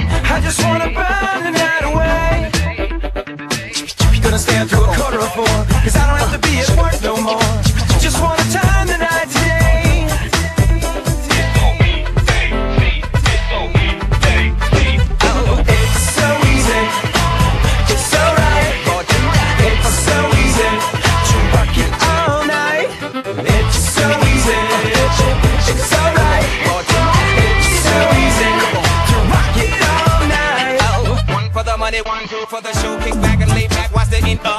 I just wanna burn the night away. Gonna stay until 3:45, 'cause I don't have to be at work no more. Just wanna turn the night today. Oh, it's so easy, it's so right. It's so easy to rock it all night. It's so easy, it's so right. It's so easy to rock it all night. Oh, One for the money, 1, 2 for the show. Kick back and lay back, watch the intro.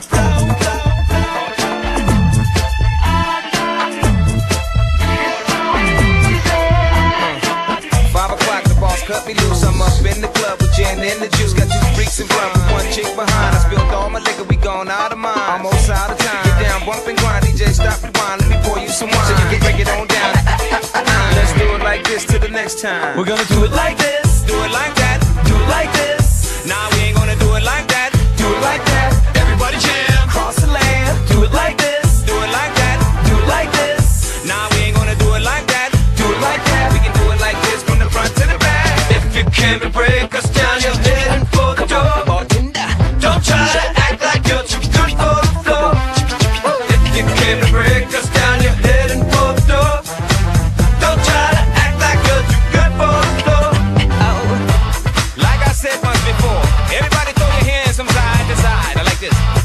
5 o'clock, the boss cut me loose. I'm up in the club with gin and the juice. Got 2 freaks in front, with 1 chick behind. I spilled all my liquor, we gone out of mind. Almost out of time. Get down, bump and grind. DJ, stop the wine. Let me pour you some wine, so you can break it on down. Let's do it like this till the next time. we're gonna do it like this, Do it like that. do it like this, Nah, we ain't gonna do it like that. do it like that. Everybody jam. Cross the land, do it like this, Do it like that. do it like this, Nah, we ain't gonna do it like that. do it like that. We can do it like this from the front to the back. If you can't break us down, you're heading for the door. Don't try to act like you're too good for the floor. If you can't break us down, you're heading for the door. Don't try to act like you're too good for the floor. Like I said once before, everybody throw your hands from side to side. I like this.